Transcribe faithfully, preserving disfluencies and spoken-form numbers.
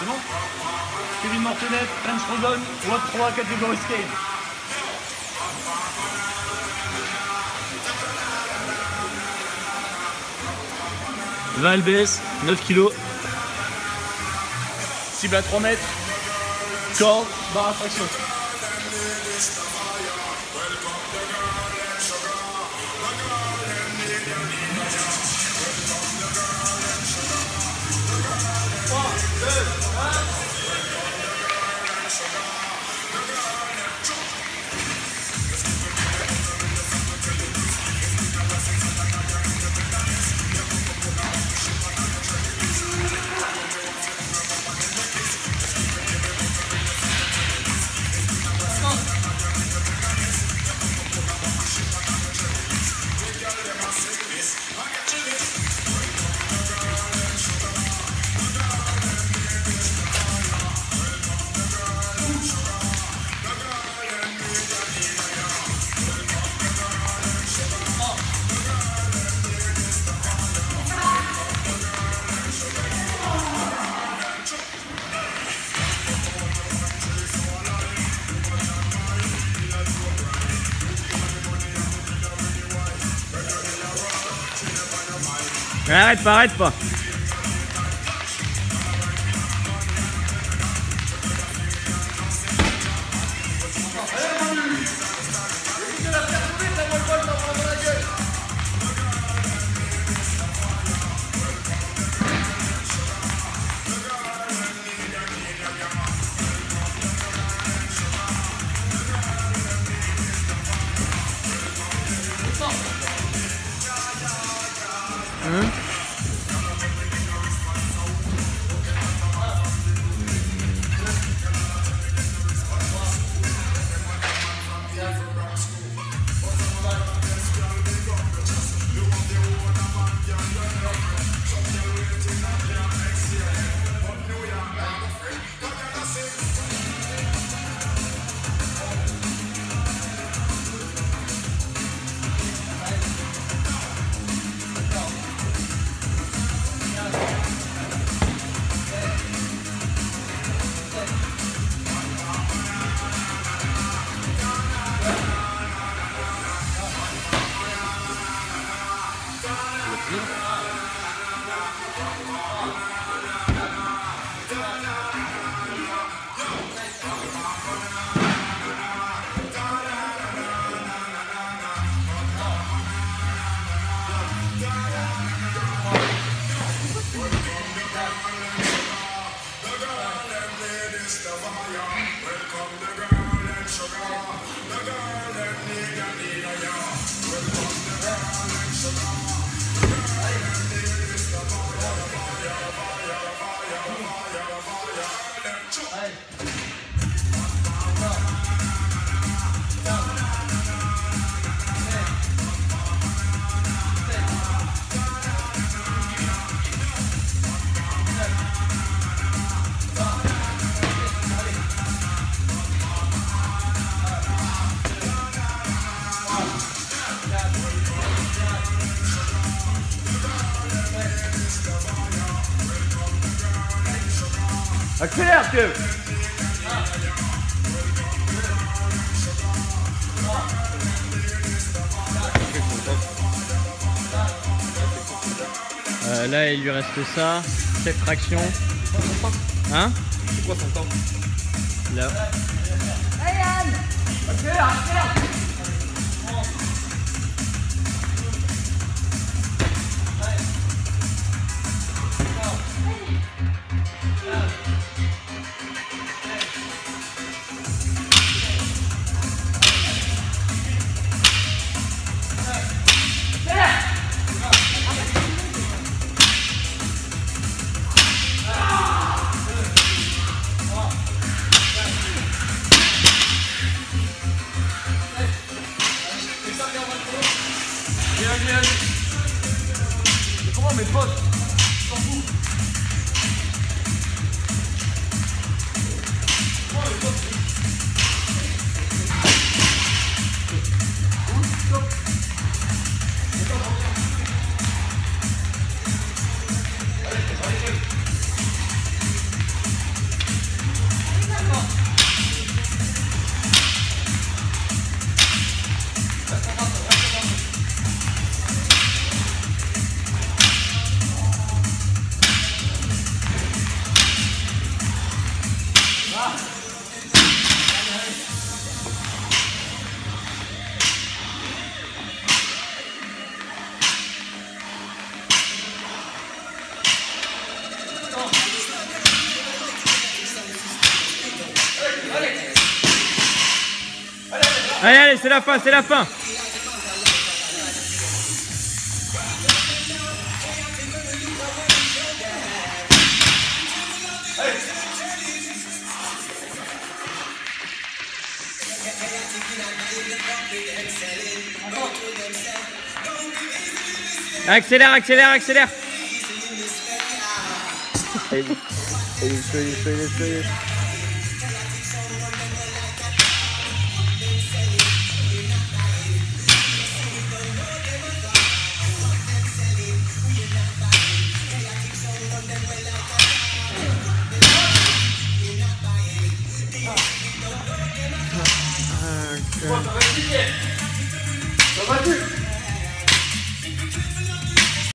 C'est bon? Kevin Mortenet, Lance Rodon, W O D trois, catégorie skate. vingt L B S, neuf kilos. Cible à trois mètres. Corde, barre à traction. Arrête pas, arrête pas. Hein? Accélère, Kev. Euh, là, il lui reste ça. Cette traction. Hein? C'est quoi son temps? Là. Hey Anne! Accélère, accélère! Hey! Allez, allez, c'est la fin, c'est la fin. Accélère, accélère, accélère. Allez, allez, soyez, soyez, soyez. Ça va,